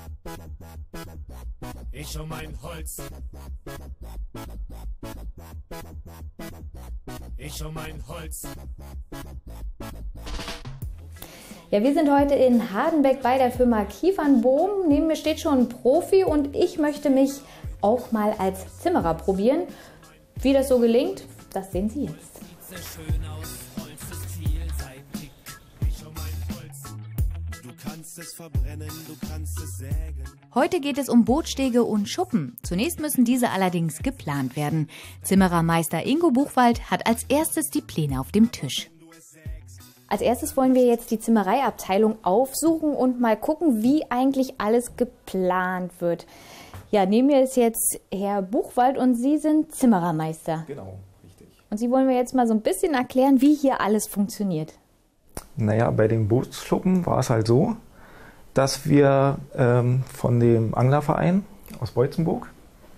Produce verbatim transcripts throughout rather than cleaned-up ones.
Ich um mein Holz. Ich um mein Holz. Ja, wir sind heute in Hardenbeck bei der Firma Kiefernbohm. Neben mir steht schon ein Profi und ich möchte mich auch mal als Zimmerer probieren. Wie das so gelingt, das sehen Sie jetzt. Heute geht es um Bootstege und Schuppen. Zunächst müssen diese allerdings geplant werden. Zimmerermeister Ingo Buchwald hat als erstes die Pläne auf dem Tisch. Als erstes wollen wir jetzt die Zimmereiabteilung aufsuchen und mal gucken, wie eigentlich alles geplant wird. Ja, neben mir ist jetzt Herr Buchwald und Sie sind Zimmerermeister. Genau, richtig. Und Sie wollen mir jetzt mal so ein bisschen erklären, wie hier alles funktioniert. Naja, bei den Bootsschuppen war es halt so, dass wir ähm, von dem Anglerverein aus Boitzenburg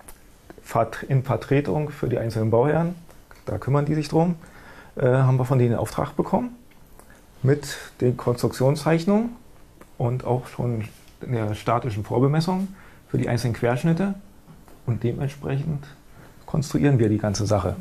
in Vertretung für die einzelnen Bauherren, da kümmern die sich drum, äh, haben wir von denen einen Auftrag bekommen mit den Konstruktionszeichnungen und auch schon in der statischen Vorbemessung für die einzelnen Querschnitte und dementsprechend konstruieren wir die ganze Sache.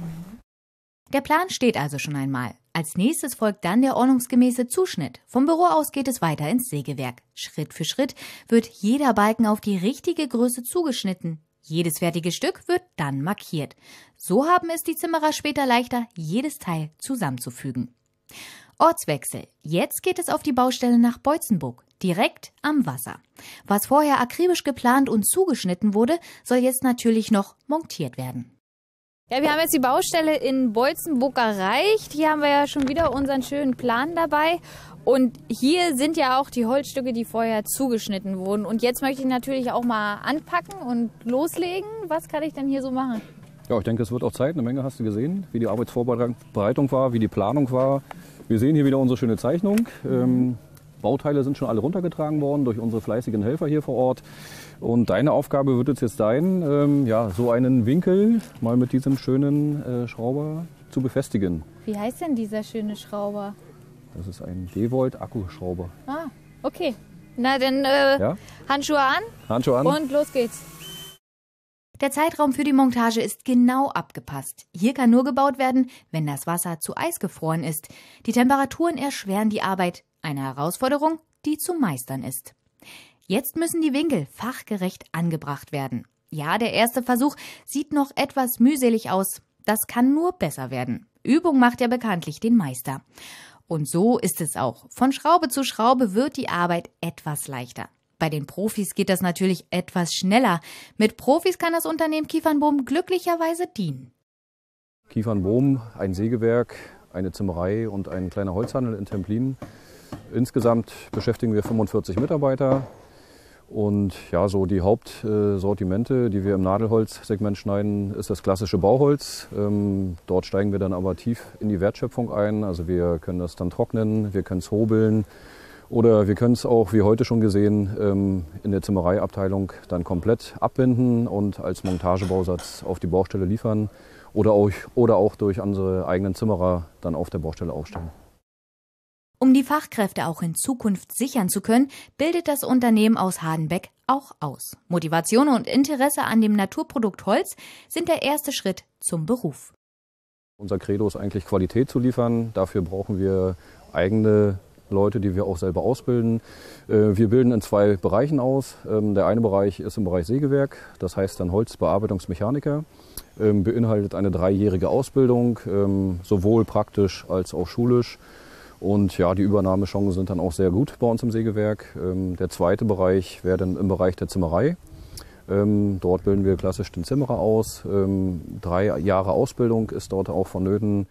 Der Plan steht also schon einmal. Als nächstes folgt dann der ordnungsgemäße Zuschnitt. Vom Büro aus geht es weiter ins Sägewerk. Schritt für Schritt wird jeder Balken auf die richtige Größe zugeschnitten. Jedes fertige Stück wird dann markiert. So haben es die Zimmerer später leichter, jedes Teil zusammenzufügen. Ortswechsel. Jetzt geht es auf die Baustelle nach Boitzenburg, direkt am Wasser. Was vorher akribisch geplant und zugeschnitten wurde, soll jetzt natürlich noch montiert werden. Ja, wir haben jetzt die Baustelle in Boitzenburg erreicht. Hier haben wir ja schon wieder unseren schönen Plan dabei. Und hier sind ja auch die Holzstücke, die vorher zugeschnitten wurden. Und jetzt möchte ich natürlich auch mal anpacken und loslegen. Was kann ich denn hier so machen? Ja, ich denke, es wird auch Zeit. Eine Menge hast du gesehen, wie die Arbeitsvorbereitung war, wie die Planung war. Wir sehen hier wieder unsere schöne Zeichnung. Ähm, Bauteile sind schon alle runtergetragen worden durch unsere fleißigen Helfer hier vor Ort. Und deine Aufgabe wird es jetzt sein, ähm, ja, so einen Winkel mal mit diesem schönen äh, Schrauber zu befestigen. Wie heißt denn dieser schöne Schrauber? Das ist ein DeWalt-Akkuschrauber. Ah, okay. Na dann äh, ja? Handschuhe an. Handschuhe an. Und los geht's. Der Zeitraum für die Montage ist genau abgepasst. Hier kann nur gebaut werden, wenn das Wasser zu Eis gefroren ist. Die Temperaturen erschweren die Arbeit. Eine Herausforderung, die zu meistern ist. Jetzt müssen die Winkel fachgerecht angebracht werden. Ja, der erste Versuch sieht noch etwas mühselig aus. Das kann nur besser werden. Übung macht ja bekanntlich den Meister. Und so ist es auch. Von Schraube zu Schraube wird die Arbeit etwas leichter. Bei den Profis geht das natürlich etwas schneller. Mit Profis kann das Unternehmen Kiefernbohm glücklicherweise dienen. Kiefernbohm, ein Sägewerk, eine Zimmerei und ein kleiner Holzhandel in Templin. Insgesamt beschäftigen wir fünfundvierzig Mitarbeiter. Und ja, so die Hauptsortimente, die wir im Nadelholzsegment schneiden, ist das klassische Bauholz. Ähm, dort steigen wir dann aber tief in die Wertschöpfung ein. Also wir können das dann trocknen, wir können es hobeln oder wir können es auch, wie heute schon gesehen, ähm, in der Zimmereiabteilung dann komplett abbinden und als Montagebausatz auf die Baustelle liefern oder auch, oder auch durch unsere eigenen Zimmerer dann auf der Baustelle aufstellen. Um die Fachkräfte auch in Zukunft sichern zu können, bildet das Unternehmen aus Hardenbeck auch aus. Motivation und Interesse an dem Naturprodukt Holz sind der erste Schritt zum Beruf. Unser Credo ist eigentlich Qualität zu liefern. Dafür brauchen wir eigene Leute, die wir auch selber ausbilden. Wir bilden in zwei Bereichen aus. Der eine Bereich ist im Bereich Sägewerk, das heißt dann Holzbearbeitungsmechaniker. Beinhaltet eine dreijährige Ausbildung, sowohl praktisch als auch schulisch. Und ja, die Übernahmechancen sind dann auch sehr gut bei uns im Sägewerk. Ähm, der zweite Bereich wäre dann im Bereich der Zimmerei. Ähm, dort bilden wir klassisch den Zimmerer aus. Ähm, drei Jahre Ausbildung ist dort auch vonnöten.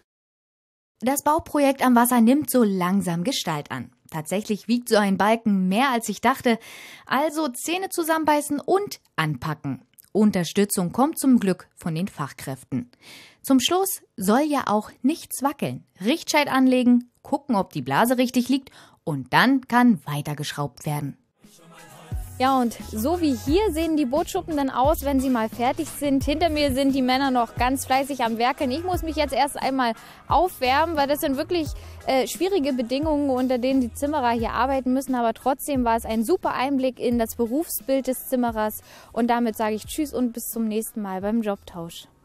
Das Bauprojekt am Wasser nimmt so langsam Gestalt an. Tatsächlich wiegt so ein Balken mehr als ich dachte. Also Zähne zusammenbeißen und anpacken. Unterstützung kommt zum Glück von den Fachkräften. Zum Schluss soll ja auch nichts wackeln. Richtscheit anlegen, gucken, ob die Blase richtig liegt und dann kann weitergeschraubt werden. Ich um mein Holz. Ja, und so wie hier sehen die Bootsschuppen dann aus, wenn sie mal fertig sind. Hinter mir sind die Männer noch ganz fleißig am Werkeln. Ich muss mich jetzt erst einmal aufwärmen, weil das sind wirklich äh, schwierige Bedingungen, unter denen die Zimmerer hier arbeiten müssen. Aber trotzdem war es ein super Einblick in das Berufsbild des Zimmerers. Und damit sage ich Tschüss und bis zum nächsten Mal beim Jobtausch.